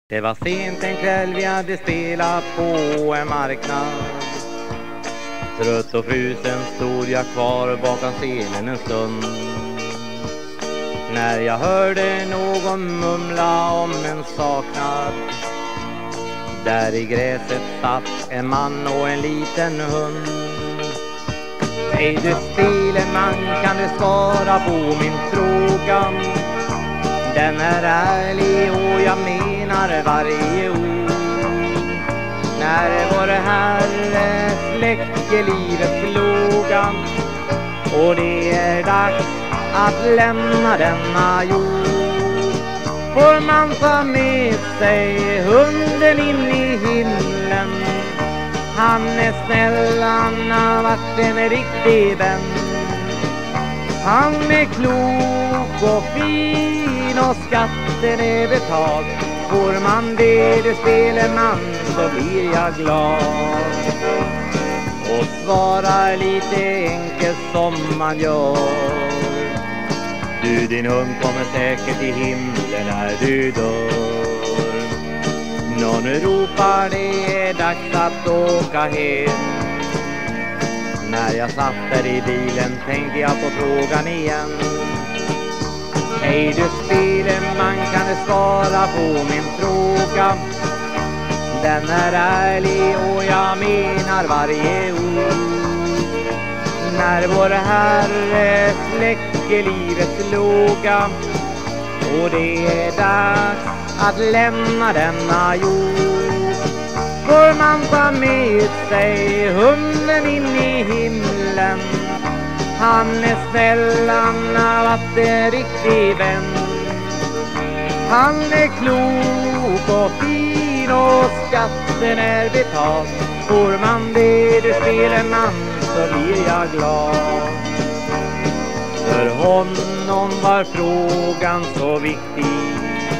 Det var sent en kväll, vi hade spelat på en marknad. Trött och frusen stod jag kvar bakom scenen en stund, när jag hörde någon mumla om en saknad. Där i gräset satt en man och en liten hund. Hej du speleman, kan du svara på min fråga? Den är ärlig och jag menar varje ord. När vår Herre släcker livets låga och det är dags att lämna denna jord, får man ta med sig hunden in i himlen. Han är snäll, han har varit en riktig vän. Han är klok och fin och skatten är betald. Får man det, du speleman, så blir jag glad. Och svarar lite enkelt som man gör: du, din hund kommer säkert till himlen när du dör. Någon ropar, det är dags att åka hem. När jag satt där i bilen tänkte jag på frågan igen. Hej du speleman, kan du svara på min fråga? Den är ärlig och jag menar varje ord. När vår Herre släcker livets låga och det är dags att lämna denna jord, får man ta med sig hunden in i himlen. Han är snäll, han har varit en riktig vän. Han är klok och fin och skatten är betald. Får man det, du speleman, så blir jag glad. För honom var frågan så viktig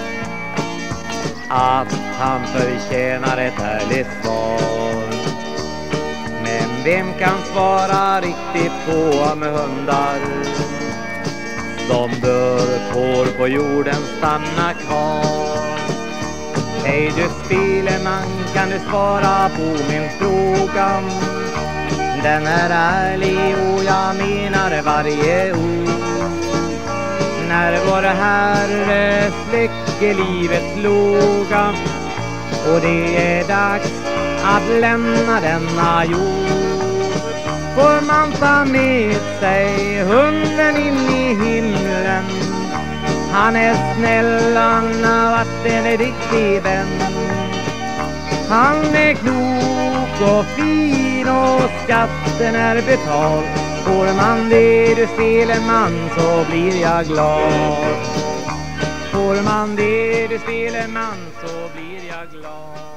att han förtjänar ett ärligt svar. Men vem kan svara riktigt på om hundar som dör får på jorden stanna kvar? Hej du speleman, kan du svara på min fråga? Den är ärlig och jag menar varje ord. När vår Herre släcker livets låga och det är dags att lämna denna jord, får man ta med sig hunden in i himlen. Han är snäll, han har varit en riktig vän. Han är klok och fin och skatten är betald. Får man det, du speleman, så blir jag glad. Får man det, du speleman, så blir jag glad.